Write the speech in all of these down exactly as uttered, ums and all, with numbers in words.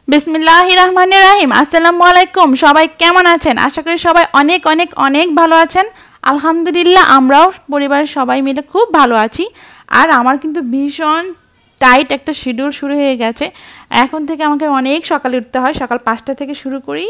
বিসমিল্লাহির রহমানির রহিম। আসসালামু আলাইকুম। সবাই কেমন আছেন? আশা করি সবাই অনেক অনেক অনেক ভালো আছেন। আলহামদুলিল্লাহ আমরাও পরিবারের সবাই মিলে খুব ভালো আছি। আর আমার কিন্তু ভীষণ টাইট একটা শিডিউল শুরু হয়ে গেছে। এখন থেকে আমাকে অনেক সকালে উঠতে হয়, সকাল পাঁচটা থেকে শুরু করি।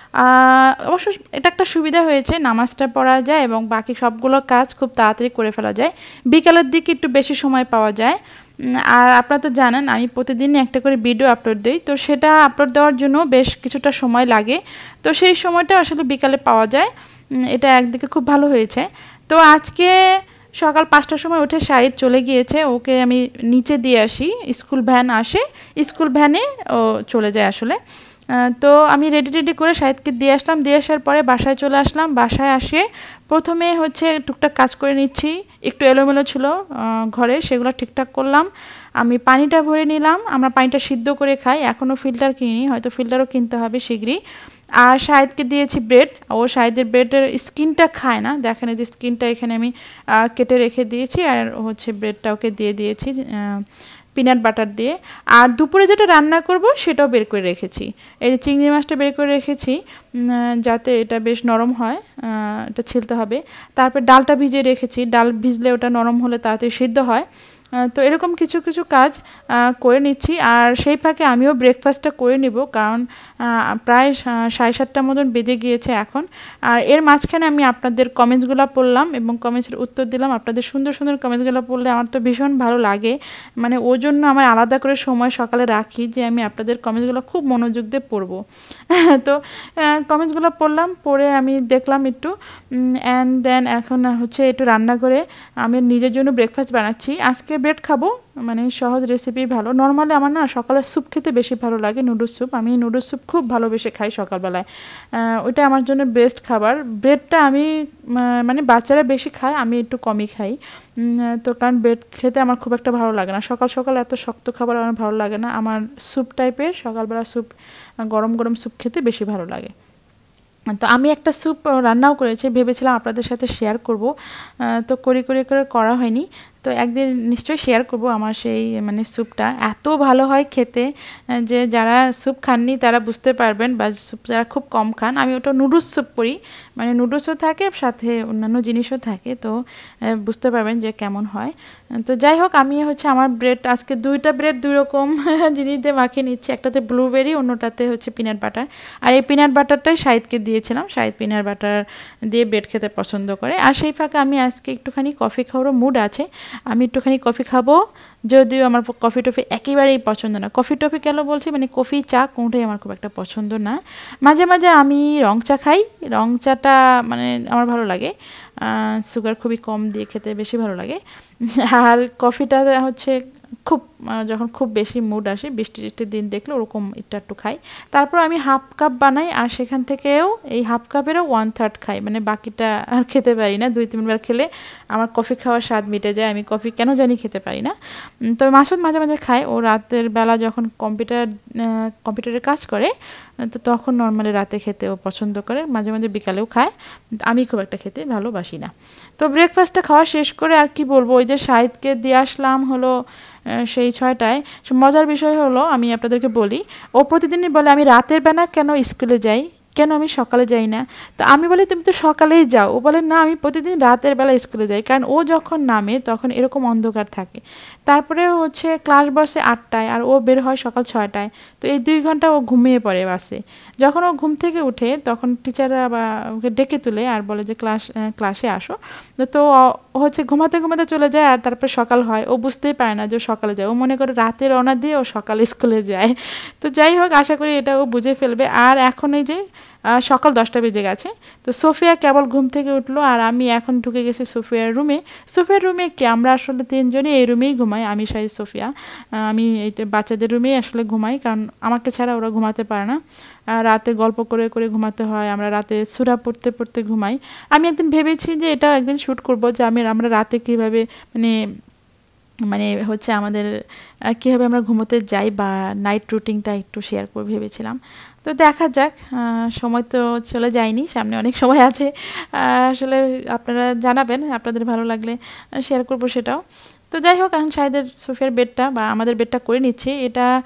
অবশ্য এটা একটা সুবিধা হয়েছে, নামাজটা পড়া যায় এবং বাকি সবগুলো কাজ খুব তাড়াতাড়ি করে ফেলা যায়। বিকালের দিকে একটু বেশি সময় পাওয়া যায়। আর আপনারা তো জানেন আমি প্রতিদিনই একটা করে ভিডিও আপলোড দিই, তো সেটা আপলোড দেওয়ার জন্য বেশ কিছুটা সময় লাগে। তো সেই সময়টা আসলে বিকালে পাওয়া যায়, এটা একদিকে খুব ভালো হয়েছে। তো আজকে সকাল পাঁচটার সময় উঠে শাহিদ চলে গিয়েছে, ওকে আমি নিচে দিয়ে আসি, স্কুল ভ্যান আসে, স্কুল ভ্যানে ও চলে যায় আসলে। তো আমি রেডি রেডি করে শাহিদকে দিয়ে আসলাম, দিয়ে আসার পরে বাসায় চলে আসলাম। বাসায় আসে প্রথমে হচ্ছে টুকটাক কাজ করে নিচ্ছি, একটু এলোমেলো ছিল ঘরে, সেগুলো ঠিকঠাক করলাম। আমি পানিটা ভরে নিলাম, আমরা পানিটা সিদ্ধ করে খাই, এখনও ফিল্টার কিনি, হয়তো ফিল্টারও কিনতে হবে শীঘ্রই। আর শাহিদকে দিয়েছি ব্রেড, ও শাহিদের ব্রেডের স্কিনটা খায় না, দেখেন এই যে স্কিনটা এখানে আমি কেটে রেখে দিয়েছি, আর হচ্ছে ব্রেডটা ওকে দিয়ে দিয়েছি পিনাট বাটার দিয়ে। আর দুপুরে যেটা রান্না করব সেটাও বের করে রেখেছি, এই যে চিংড়ি মাছটা বের করে রেখেছি যাতে এটা বেশ নরম হয়, এটা ছিলতে হবে। তারপর ডালটা ভিজিয়ে রেখেছি, ডাল ভিজলে ওটা নরম হলে তাড়াতাড়ি সিদ্ধ হয়। তো এরকম কিছু কিছু কাজ করে নিচ্ছি। আর সেই ফাঁকে আমিও ব্রেকফাস্টটা করে নিব, কারণ প্রায় সাড়ে সাতটার মতন বেজে গিয়েছে এখন। আর এর মাঝখানে আমি আপনাদের কমেন্টসগুলো পড়লাম এবং কমেন্টসের উত্তর দিলাম। আপনাদের সুন্দর সুন্দর কমেন্টসগুলো পড়লে আমার তো ভীষণ ভালো লাগে, মানে ওই জন্য আমার আলাদা করে সময় সকালে রাখি যে আমি আপনাদের কমেন্টসগুলো খুব মনোযোগ দিয়ে পড়বো। তো কমেন্টসগুলো পড়লাম, পড়ে আমি দেখলাম একটু, অ্যান্ড দেন এখন হচ্ছে একটু রান্না করে আমি নিজের জন্য ব্রেকফাস্ট বানাচ্ছি। আজকে ব্রেড খাবো, মানে সহজ রেসিপি ভালো। নর্মালি আমার না সকালে স্যুপ খেতে বেশি ভালো লাগে, নুডলস স্যুপ। আমি নুডলস স্যুপ খুব ভালোবেসে খাই সকালবেলায়, ওইটা আমার জন্য বেস্ট খাবার। ব্রেডটা আমি মানে বাচ্চারা বেশি খায়, আমি একটু কমই খাই। তো কারণ ব্রেড খেতে আমার খুব একটা ভালো লাগে না, সকাল সকাল এত শক্ত খাবার আমার ভালো লাগে না। আমার স্যুপ টাইপের সকালবেলা স্যুপ, গরম গরম স্যুপ খেতে বেশি ভালো লাগে। তো আমি একটা স্যুপ রান্নাও করেছি, ভেবেছিলাম আপনাদের সাথে শেয়ার করব, তো করি করি করে করা হয়নি। তো একদিন নিশ্চয়ই শেয়ার করব আমার সেই মানে স্যুপটা, এত ভালো হয় খেতে যে যারা স্যুপ খাননি তারা বুঝতে পারবেন, বা স্যুপ যারা খুব কম খান। আমি ওটা নুডলস স্যুপ করি, মানে নুডলসও থাকে সাথে অন্যান্য জিনিসও থাকে, তো বুঝতে পারবেন যে কেমন হয়। তো যাই হোক, আমি হচ্ছে আমার ব্রেড আজকে দুইটা ব্রেড দুই রকম জিনিস দিয়ে মাখিয়ে নিচ্ছি, একটাতে ব্লুবেরি, অন্যটাতে হচ্ছে পিনাট বাটার। আর এই পিনাট বাটারটাই শাহিদকে দিয়েছিলাম, শাহিদ পিনাট বাটার দিয়ে ব্রেড খেতে পছন্দ করে। আর সেই ফাঁকে আমি আজকে একটুখানি কফি খাওয়ারও মুড আছে, আমি একটুখানি কফি খাবো, যদিও আমার কফি টফি একেবারেই পছন্দ না। কফি টফি কেন বলছি, মানে কফি চা কোনটাই আমার খুব একটা পছন্দ না। মাঝে মাঝে আমি রং চা খাই, রং চাটা মানে আমার ভালো লাগে, সুগার খুবই কম দিয়ে খেতে বেশি ভালো লাগে। আর কফিটা হচ্ছে খুব যখন খুব বেশি মুড আসে, বৃষ্টি টিষ্টির দিন দেখলে ওরকম একটু একটু খাই। তারপর আমি হাফ কাপ বানাই, আর সেখান থেকেও এই হাফ কাপেরও ওয়ান থার্ড খাই, মানে বাকিটা আর খেতে পারি না। দুই তিনবার খেলে আমার কফি খাওয়ার স্বাদ মিটে যায়, আমি কফি কেন জানি খেতে পারি না। তবে মাসুদ মাঝে মাঝে খায়, ও রাতের বেলা যখন কম্পিউটার কম্পিউটারে কাজ করে তো তখন নর্মালি রাতে খেতে ও পছন্দ করে, মাঝে মাঝে বিকালেও খায়, আমি খুব একটা খেতে ভালোবাসি না। তো ব্রেকফাস্টটা খাওয়া শেষ করে আর কি বলবো, ওই যে শাহিদকে দিয়ে আসলাম হলো সেই ছয়টায়। মজার বিষয় হলো আমি আপনাদেরকে বলি, ও প্রতিদিনই বলে আমি রাতের বেলা কেন স্কুলে যাই, কেন আমি সকালে যাই না। তো আমি বলি তুমি তো সকালেই যাও, ও বলে না আমি প্রতিদিন রাতের বেলা স্কুলে যাই, কারণ ও যখন নামে তখন এরকম অন্ধকার থাকে। তারপরে হচ্ছে ক্লাস বসে আটটায় আর ও বের হয় সকাল ছয়টায়, তো এই দুই ঘন্টা ও ঘুমিয়ে পড়ে বাসে। যখন ও ঘুম থেকে উঠে তখন টিচাররা বা ওকে ডেকে তুলে আর বলে যে ক্লাস ক্লাসে আসো, তো ও হচ্ছে ঘুমাতে ঘুমাতে চলে যায়, আর তারপর সকাল হয়, ও বুঝতেই পারে না যে সকালে যায়, ও মনে করে রাতে রওনা দিয়ে ও সকালে স্কুলে যায়। তো যাই হোক, আশা করি এটা ও বুঝে ফেলবে। আর এখন এই যে সকাল দশটা বেজে গেছে, তো সোফিয়া কেবল ঘুম থেকে উঠলো, আর আমি এখন ঢুকে গেছি সোফিয়ার রুমে। সোফিয়ার রুমে কি আমরা আসলে তিনজনই এই রুমেই ঘুমাই, আমি শাহিদ সোফিয়া। আমি এই বাচ্চাদের রুমেই আসলে ঘুমাই, কারণ আমাকে ছাড়া ওরা ঘুমাতে পারে না, রাতে গল্প করে করে ঘুমাতে হয়, আমরা রাতে সূরা পড়তে পড়তে ঘুমাই। আমি একদিন ভেবেছি যে এটা একদিন শ্যুট করব, যে আমি আমরা রাতে কীভাবে মানে মানে হচ্ছে আমাদের কীভাবে আমরা ঘুমোতে যাই বা নাইট রুটিনটা একটু শেয়ার করে ভেবেছিলাম। তো দেখা যাক, সময় তো চলে যায়নি, সামনে অনেক সময় আছে। আসলে আপনারা জানাবেন, আপনাদের ভালো লাগলে শেয়ার করব সেটাও। তো যাই হোক, এখন শাহিদের সোফিয়ার বেডটা বা আমাদের বেডটা করে নিচ্ছি। এটা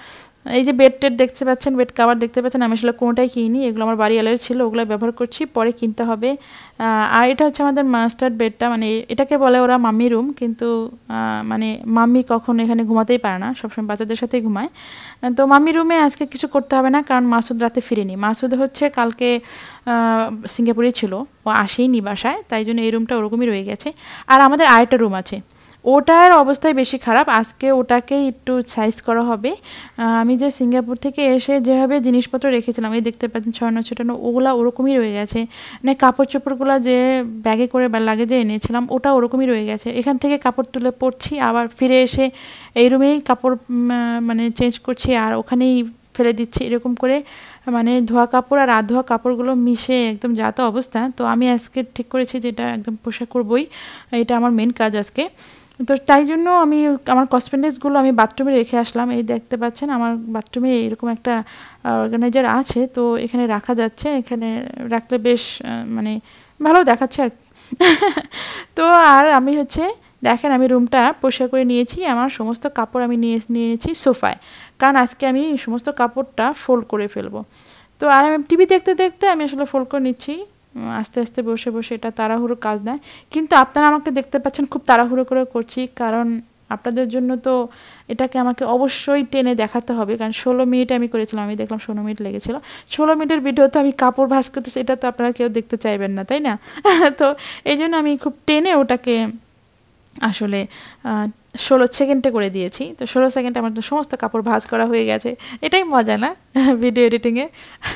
এই যে বেড টেড দেখতে পাচ্ছেন, বেড কাভার দেখতে পাচ্ছেন, আমি আসলে কোনোটাই কিনি, এগুলো আমার বাড়ি এলার ছিল, ওগুলো ব্যবহার করছি, পরে কিনতে হবে। আর এটা হচ্ছে আমাদের মাস্টার বেডটা, মানে এটাকে বলে ওরা মাম্মি রুম, কিন্তু মানে মাম্মি কখনো এখানে ঘুমাতেই পারে না, সবসময় বাচ্চাদের সাথেই ঘুমায়। তো মাম্মি রুমে আজকে কিছু করতে হবে না, কারণ মাসুদ রাতে ফিরেনি। মাসুদ হচ্ছে কালকে সিঙ্গাপুরে ছিল, ও আসেইনি বাসায়, তাই জন্য এই রুমটা ওরকমই রয়ে গেছে। আর আমাদের আরেকটা রুম আছে, ওটার অবস্থায় বেশি খারাপ, আজকে ওটাকে একটু সাইজ করা হবে। আমি যে সিঙ্গাপুর থেকে এসে যেভাবে জিনিসপত্র রেখেছিলাম, এই দেখতে পাচ্ছেন ছড়ানো ছোটানো, ওগুলা ওরকমই রয়ে গেছে। মানে কাপড় চোপড়গুলো যে ব্যাগে করে বা লাগেজে এনেছিলাম, ওটা ওরকমই রয়ে গেছে। এখান থেকে কাপড় তুলে পরছি, আবার ফিরে এসে এই রুমেই কাপড় মানে চেঞ্জ করছি, আর ওখানেই ফেলে দিচ্ছি, এরকম করে মানে ধোয়া কাপড় আর আধোয়া কাপড়গুলো মিশে একদম যাতা অবস্থা। তো আমি আজকে ঠিক করেছি যে এটা একদম পোশাক করবই, এটা আমার মেন কাজ আজকে। তো তাই জন্য আমি আমার কসমেটিক্সগুলো আমি বাথরুমে রেখে আসলাম। এই দেখতে পাচ্ছেন আমার বাথরুমে এরকম একটা অর্গানাইজার আছে, তো এখানে রাখা যাচ্ছে, এখানে রাখলে বেশ মানে ভালো দেখাচ্ছে আর তো আর আমি হচ্ছে দেখেন আমি রুমটা পরিষ্কার করে নিয়েছি, আমার সমস্ত কাপড় আমি নিয়ে নিয়েছি সোফায়, কারণ আজকে আমি সমস্ত কাপড়টা ফোল্ড করে ফেলবো। তো আর আমি টিভি দেখতে দেখতে আমি আসলে ফোল্ড করে নিচ্ছি, আস্তে আস্তে বসে বসে, এটা তাড়াহুড়ো কাজ নয়। কিন্তু আপনারা আমাকে দেখতে পাচ্ছেন খুব তাড়াহুড়ো করে করছি, কারণ আপনাদের জন্য তো এটাকে আমাকে অবশ্যই টেনে দেখাতে হবে, কারণ ষোলো মিনিট আমি করেছিলাম, আমি দেখলাম ষোলো মিনিট লেগেছিলো। ষোলো মিনিটের ভিডিওতে আমি কাপড় ভাঁজ করতেছি, এটা তো আপনারা কেউ দেখতে চাইবেন না, তাই না? তো এই জন্য আমি খুব টেনে ওটাকে আসলে ষোলো সেকেন্ডে করে দিয়েছি। তো ষোলো সেকেন্ডে আমার সমস্ত কাপড় ভাঁজ করা হয়ে গেছে, এটাই মজা না ভিডিও এডিটিংয়ে।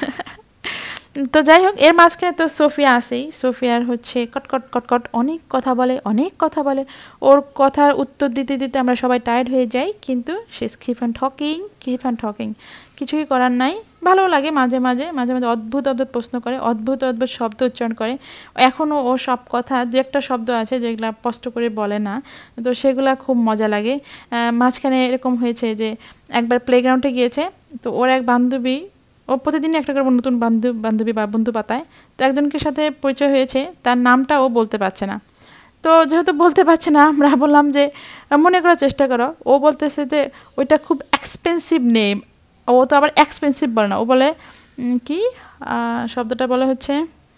তো যাই হোক, এর মাঝখানে তো সোফিয়া আসেই, সোফিয়ার হচ্ছে কটকট কটকট অনেক কথা বলে, অনেক কথা বলে, ওর কথার উত্তর দিতে দিতে আমরা সবাই টায়ার্ড হয়ে যাই, কিন্তু সে keep on talking keep on talking, কিছুই করার নাই। ভালো লাগে মাঝে মাঝে মাঝে মাঝে অদ্ভুত অদ্ভুত প্রশ্ন করে, অদ্ভুত অদ্ভুত শব্দ উচ্চারণ করে। এখনও ও সব কথা দু একটা শব্দ আছে যেগুলো স্পষ্ট করে বলে না, তো সেগুলো খুব মজা লাগে। মাঝখানে এরকম হয়েছে যে একবার প্লেগ্রাউন্ডে গিয়েছে, তো ওর এক বান্ধবী, ও প্রতিদিনই একটা করে নতুন বান্ধব বান্ধবী বা বন্ধু পাতায়, তো একজনকে সাথে পরিচয় হয়েছে, তার নামটা ও বলতে পারছে না। তো যেহেতু বলতে পারছে না, আমরা বললাম যে মনে করার চেষ্টা করো। ও বলতেছে যে ওইটা খুব এক্সপেন্সিভ নেম। ও তো আবার এক্সপেন্সিভ বলে না, ও বলে কি শব্দটা বলে হচ্ছে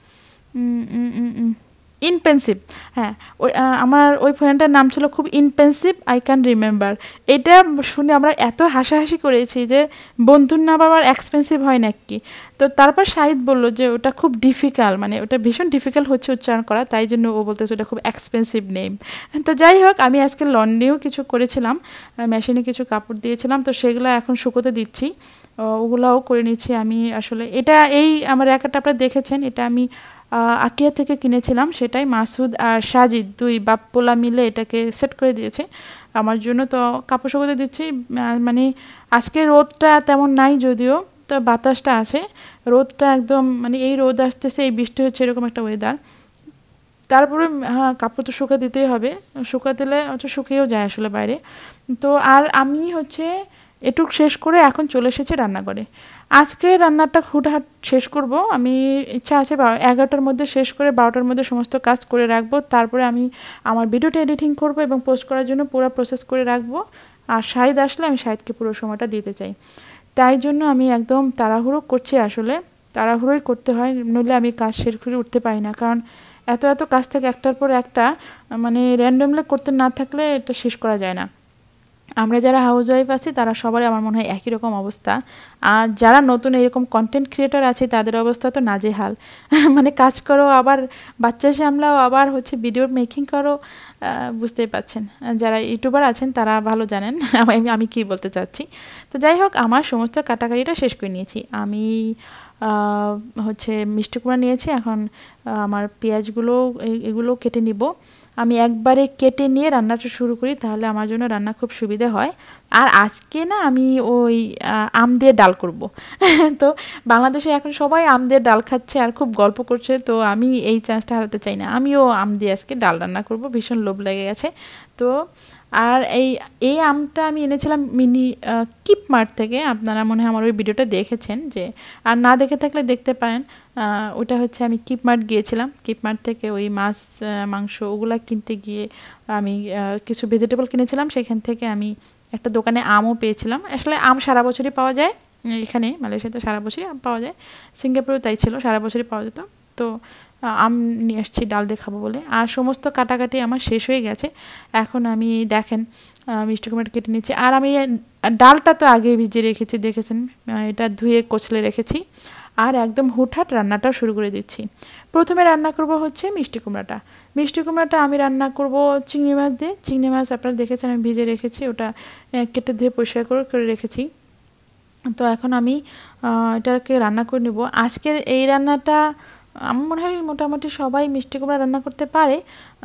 ইনপেন্সিভ। হ্যাঁ, ওই আমার ওই ফ্রেন্ডটার নাম ছিল খুব ইনপেন্সিভ, আই ক্যান রিমেম্বার। এটা শুনে আমরা এত হাসাহাসি করেছি যে বন্ধুর নাম আবার এক্সপেন্সিভ হয় নাকি। তো তারপর শাহিদ বলল যে ওটা খুব ডিফিকাল্ট, মানে ওটা ভীষণ ডিফিকাল্ট হচ্ছে উচ্চারণ করা, তাই জন্য ও বলতেছে ওটা খুব এক্সপেন্সিভ নেম। তো যাই হোক, আমি আজকে লন্ড্রিও কিছু করেছিলাম, মেশিনে কিছু কাপড় দিয়েছিলাম, তো সেগুলো এখন শুকোতে দিচ্ছি, ওগুলাও করে নিচ্ছি আমি। আসলে এটা এই আমার র্যাকেটটা আপনারা দেখেছেন, এটা আমি আকিয়া থেকে কিনেছিলাম, সেটাই মাসুদ আর সাজিদ দুই বাপ্পোলা মিলে এটাকে সেট করে দিয়েছে আমার জন্য। তো কাপড় শুকোতে দিচ্ছি, মানে আজকে রোদটা তেমন নাই যদিও, তো বাতাসটা আছে, রোদটা একদম মানে এই রোদ আসতেছে, এই বৃষ্টি হচ্ছে, এরকম একটা ওয়েদার। তারপরে হ্যাঁ, কাপড় তো শুকা দিতেই হবে, শুকা দিলে হচ্ছে শুকিয়েও যায় আসলে বাইরে। তো আর আমি হচ্ছে এটুক শেষ করে এখন চলে এসেছি রান্নাঘরে। আজকে রান্নাটা হুটহাট শেষ করব, আমি ইচ্ছা আছে এগারোটার মধ্যে শেষ করে বারোটার মধ্যে সমস্ত কাজ করে রাখবো, তারপরে আমি আমার ভিডিওটা এডিটিং করব এবং পোস্ট করার জন্য পুরো প্রসেস করে রাখবো। আর শাহিদ আসলে আমি শাহিদকে পুরো সময়টা দিতে চাই, তাই জন্য আমি একদম তাড়াহুড়ো করছি। আসলে তাড়াহুড়োই করতে হয়, নইলে আমি কাজ শেষ করে উঠতে পারি না, কারণ এত এত কাজ থেকে একটার পর একটা মানে র্যান্ডমলি করতে না থাকলে এটা শেষ করা যায় না। আমরা যারা হাউস ওয়াইফ আছি তারা সবারই আমার মনে হয় একই রকম অবস্থা, আর যারা নতুন এরকম কন্টেন্ট ক্রিয়েটর আছে তাদের অবস্থা তো নাজেহাল। মানে কাজ করো, আবার বাচ্চা সামলাও, আবার হচ্ছে ভিডিও মেকিং করো, বুঝতেই পাচ্ছেন। যারা ইউটিউবার আছেন তারা ভালো জানেন আমি আমি কী বলতে চাচ্ছি। তো যাই হোক, আমার সমস্ত কাটাকাটিটা শেষ করে নিয়েছি। আমি হচ্ছে মিষ্টি কুমড়া নিয়েছি, এখন আমার পেঁয়াজগুলো এগুলো কেটে নিব। আমি একবারে কেটে নিয়ে রান্নাটা শুরু করি, তাহলে আমার জন্য রান্না খুব সুবিধা হয়। আর আজকে না আমি ওই আম দিয়ে ডাল করব। তো বাংলাদেশে এখন সবাই আম দিয়ে ডাল খাচ্ছে আর খুব গল্প করছে, তো আমি এই চান্সটা হারাতে চাই না, আমিও আম দিয়ে আজকে ডাল রান্না করব, ভীষণ লোভ লেগে গেছে। তো আর এই এই আমটা আমি এনেছিলাম মিনি কিপ মার্ট থেকে, আপনারা মনে হয় আমার ওই ভিডিওটা দেখেছেন, যে আর না দেখে থাকলে দেখতে পারেন। ওটা হচ্ছে আমি কিপ মার্ট গিয়েছিলাম, কিপ মার্ট থেকে ওই মাছ মাংস ওগুলা কিনতে গিয়ে আমি কিছু ভেজিটেবল কিনেছিলাম, সেখান থেকে আমি একটা দোকানে আমও পেয়েছিলাম। আসলে আম সারা বছরই পাওয়া যায় এখানে, মালয়েশিয়াতে সারা বছরই আম পাওয়া যায়, সিঙ্গাপুরেও তাই ছিল, সারা বছরই পাওয়া যেত। তো আম নিয়ে আসছি ডাল দিয়ে খাবো বলে। আর সমস্ত কাটাকাটি আমার শেষ হয়ে গেছে। এখন আমি দেখেন মিষ্টি কুমড়াটা কেটে নিচ্ছি। আর আমি ডালটা তো আগেই ভিজিয়ে রেখেছি, দেখেছেন, এটা ধুয়ে কচলে রেখেছি। আর একদম হুটহাট রান্নাটাও শুরু করে দিচ্ছি। প্রথমে রান্না করব হচ্ছে মিষ্টি কুমড়াটা। মিষ্টি কুমড়াটা আমি রান্না করব চিংড়ি মাছ দিয়ে। চিংড়ি মাছ আপনারা দেখেছেন আমি ভিজে রেখেছি, ওটা কেটে ধুয়ে পরিষ্কার করে করে রেখেছি। তো এখন আমি এটাকে রান্না করে নেব। আজকের এই রান্নাটা আমার মনে হয় মোটামুটি সবাই মিষ্টি কুমড়া রান্না করতে পারে।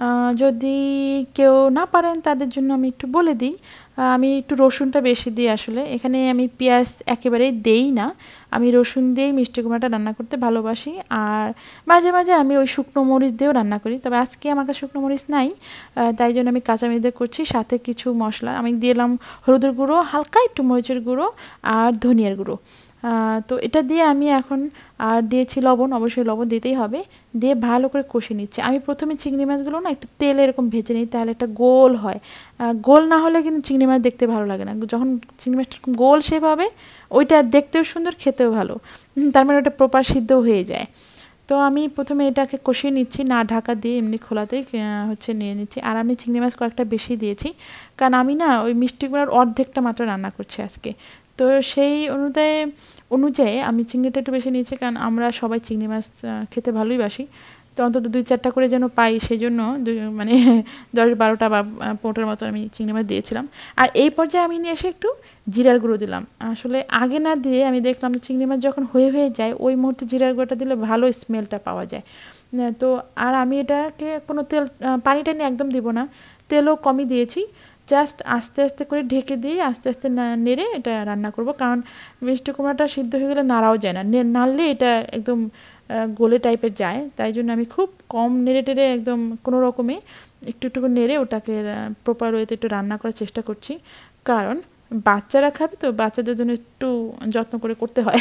যদি কেউ না পারেন তাদের জন্য আমি একটু বলে দিই, আমি একটু রসুনটা বেশি দিই। আসলে এখানে আমি পেঁয়াজ একেবারেই দেই না, আমি রসুন দিয়েই মিষ্টি কুমড়াটা রান্না করতে ভালোবাসি। আর মাঝে মাঝে আমি ওই শুকনো মরিচ দিয়েও রান্না করি, তবে আজকে আমার কাছে শুকনো মরিচ নাই, তাই জন্য আমি কাঁচা মরিচ দিয়ে করছি। সাথে কিছু মশলা আমি দিলাম, হলুদের গুঁড়ো, হালকা একটু মরিচের গুঁড়ো আর ধনিয়ার গুঁড়ো। তো এটা দিয়ে আমি এখন আর দিয়েছি লবণ, অবশ্যই লবণ দিতেই হবে, দিয়ে ভালো করে কষে নিচ্ছি। আমি প্রথমে চিংড়ি মাছগুলো না একটু তেলে এরকম ভেজে নিই, তাহলে একটা গোল হয়। গোল না হলে কিন্তু চিংড়ি মাছ দেখতে ভালো লাগে না। যখন চিংড়ি মাছটা এরকম গোল শেপ হবে, ওইটা দেখতেও সুন্দর, খেতেও ভালো, তার মানে ওটা প্রপার সিদ্ধ হয়ে যায়। তো আমি প্রথমে এটাকে কষিয়ে নিচ্ছি, না ঢাকা দিয়ে এমনি খোলাতেই হচ্ছে নিয়ে নিচ্ছি। আর আমি চিংড়ি মাছ কয়েকটা বেশি দিয়েছি, কারণ আমি না ওই মিষ্টি কুমড়ার অর্ধেকটা মাত্র রান্না করছি আজকে। তো সেই অনুযায়ী অনুযায়ী আমি চিংড়িটা একটু বেশি নিয়েছি, কারণ আমরা সবাই চিংড়ি মাছ খেতে ভালোই বাসি। তো অন্তত দুই চারটা করে যেন পাই, সেই জন্য মানে দশ বারোটা বা পনেরোটার মতো আমি চিংড়ি মাছ দিয়েছিলাম। আর এই পর্যায়ে আমি নিয়ে এসে একটু জিরার গুঁড়ো দিলাম। আসলে আগে না দিয়ে আমি দেখলাম যে চিংড়ি মাছ যখন হয়ে হয়ে যায়, ওই মুহূর্তে জিরার গুঁড়োটা দিলে ভালো স্মেলটা পাওয়া যায়। তো আর আমি এটাকে কোনো তেল পানি টানি একদম দিব না, তেলও কমই দিয়েছি। জাস্ট আস্তে আস্তে করে ঢেকে দিয়ে আস্তে আস্তে নেড়ে এটা রান্না করব, কারণ মিষ্টি কুমড়াটা সিদ্ধ হয়ে গেলে নাড়াও যায় না, নাড়লে এটা একদম গোলে টাইপের যায়। তাই জন্য আমি খুব কম নেড়ে টেড়ে একদম কোনো রকমে একটু একটু করে নেড়ে ওটাকে প্রপার ওয়েতে একটু রান্না করার চেষ্টা করছি, কারণ বাচ্চারা খাবে তো, বাচ্চাদের জন্য একটু যত্ন করে করতে হয়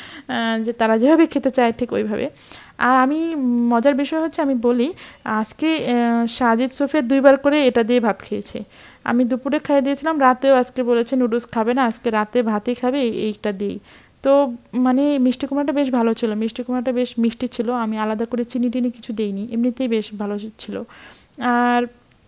যে তারা যেভাবে খেতে চায় ঠিক ওইভাবে। আর আমি মজার বিষয় হচ্ছে আমি বলি, আজকে সাজিদ সোফিয়া দুইবার করে এটা দিয়ে ভাত খেয়েছে। আমি দুপুরে খাইয়ে দিয়েছিলাম, রাতেও আজকে বলেছে নুডলস খাবে না, আজকে রাতে ভাতই খাবে এইটা দিই। তো মানে মিষ্টি কুমড়াটা বেশ ভালো ছিল, মিষ্টি কুমড়াটা বেশ মিষ্টি ছিল, আমি আলাদা করে চিনি টিনি কিছু দিইনি, এমনিতেই বেশ ভালো ছিল। আর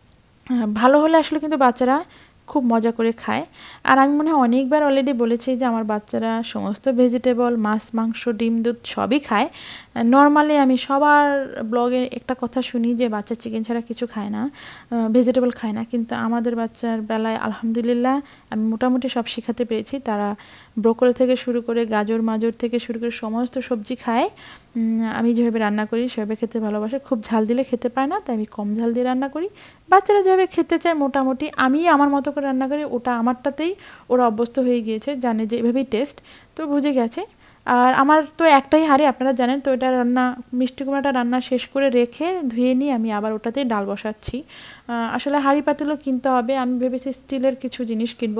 ভালো হলে আসলে কিন্তু বাচ্চারা খুব মজা করে খায়। আর আমি মনে হয় অনেকবার অলরেডি বলেছি যে আমার বাচ্চারা সমস্ত ভেজিটেবল, মাছ, মাংস, ডিম, দুধ সবই খায়। নর্মালি আমি সবার ব্লগে একটা কথা শুনি যে বাচ্চা চিকেন ছাড়া কিছু খায় না, ভেজিটেবল খায় না, কিন্তু আমাদের বাচ্চার বেলায় আলহামদুলিল্লাহ আমি মোটামুটি সব শেখাতে পেরেছি। তারা ব্রোকলি থেকে শুরু করে গাজর মাজর থেকে শুরু করে সমস্ত সবজি খায়। আমি যেভাবে রান্না করি সেভাবে খেতে ভালোবাসে, খুব ঝাল দিলে খেতে পায় না, তাই আমি কম ঝাল দিয়ে রান্না করি। বাচ্চারা যেভাবে খেতে চায় মোটামুটি আমি আমার মতো করে রান্না করি, ওটা আমারটাতেই ওরা অভ্যস্ত হয়ে গিয়েছে, জানে যে এভাবেই টেস্ট, তো বুঝে গেছে। আর আমার তো একটাই হাঁড়ি, আপনারা জানেন, তো এটা রান্না মিষ্টি কুমড়াটা রান্না শেষ করে রেখে ধুয়ে নিয়ে আমি আবার ওটাতেই ডাল বসাচ্ছি। আসলে হাঁড়ি পাতিলও কিনতে হবে, আমি ভেবেছি স্টিলের কিছু জিনিস কিনবো,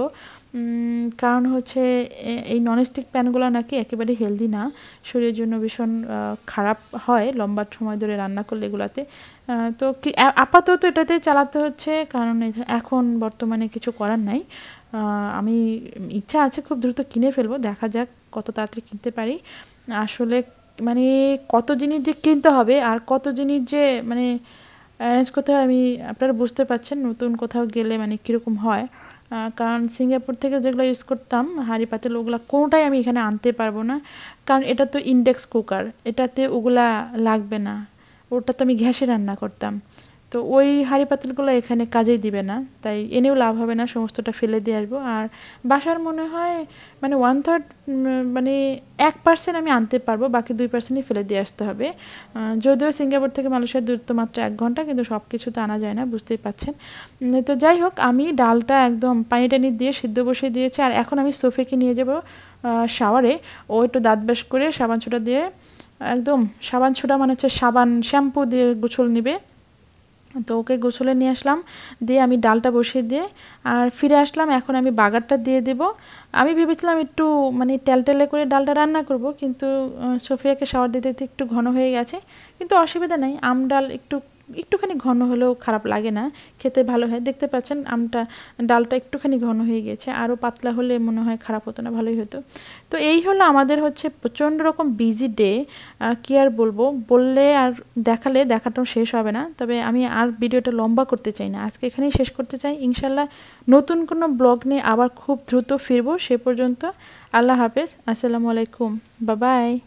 কারণ হচ্ছে এই ননস্টিক প্যানগুলো নাকি একেবারে হেলদি না, শরীরের জন্য ভীষণ খারাপ হয় লম্বা সময় ধরে রান্না করলে এগুলাতে। তো কি আপাতত এটাতে চালাতে হচ্ছে, কারণ এখন বর্তমানে কিছু করার নাই। আমি ইচ্ছা আছে খুব দ্রুত কিনে ফেলবো, দেখা যাক কত তাড়াতাড়ি কিনতে পারি। আসলে মানে কত জিনিস যে কিনতে হবে আর কত জিনিস যে মানে অ্যারেঞ্জ করতে হয়, আমি আপনারা বুঝতে পারছেন নতুন কোথাও গেলে মানে কীরকম হয়। কারণ সিঙ্গাপুর থেকে যেগুলো ইউজ করতাম হাঁড়ি পাতিল, ওগুলো কোনোটাই আমি এখানে আনতে পারবো না, কারণ এটা তো ইন্ডেক্স কুকার, এটাতে ওগুলা লাগবে না, ওটা তো আমি গ্যাসে রান্না করতাম, তো ওই হাঁড়ি পাতিলগুলো এখানে কাজেই দিবে না, তাই এনেও লাভ হবে না, সমস্তটা ফেলে দিয়ে আসবো। আর বাসার মনে হয় মানে ওয়ান থার্ড মানে এক পার্সেন্ট আমি আনতে পারবো, বাকি দুই পার্সেন্টই ফেলে দিয়ে আসতে হবে। যদিও সিঙ্গাপুর থেকে মালয়েশিয়ার দূরত্ব মাত্র এক ঘন্টা, কিন্তু সব কিছু তো আনা যায় না, বুঝতেই পারছেন। তো যাই হোক, আমি ডালটা একদম পানি টানি দিয়ে সিদ্ধ বসিয়ে দিয়েছি। আর এখন আমি সোফিয়াকে নিয়ে যাব শাওয়ারে, ও একটু দাঁত ব্রাশ করে সাবান ছোটা দিয়ে, একদম সাবান ছোটা মানে হচ্ছে সাবান শ্যাম্পু দিয়ে গোসল নিবে, তো ওকে গোসলে নিয়ে আসলাম, দিয়ে আমি ডালটা বসিয়ে দিয়ে আর ফিরে আসলাম। এখন আমি বাগারটা দিয়ে দেব। আমি ভেবেছিলাম একটু মানে টেলটেলে করে ডালটা রান্না করব, কিন্তু সোফিয়াকে শাওয়ার দিতে দিতে একটু ঘন হয়ে গেছে, কিন্তু অসুবিধা নেই, আম ডাল একটু একটুখানি ঘন হলেও খারাপ লাগে না, খেতে ভালো হয়। দেখতে পাচ্ছেন আমটা ডালটা একটুখানি ঘন হয়ে গেছে, আরও পাতলা হলে মনে হয় খারাপ হতো না, ভালোই হতো। তো এই হলো আমাদের হচ্ছে প্রচণ্ড রকম বিজি ডে, কী আর বলবো, বললে আর দেখালে দেখাটাও শেষ হবে না। তবে আমি আর ভিডিওটা লম্বা করতে চাই না, আজকে এখানেই শেষ করতে চাই। ইনশাল্লাহ নতুন কোনো ব্লগ নিয়ে আবার খুব দ্রুত ফিরবো। সে পর্যন্ত আল্লাহ হাফেজ, আসসালামু আলাইকুম, বাই বাই।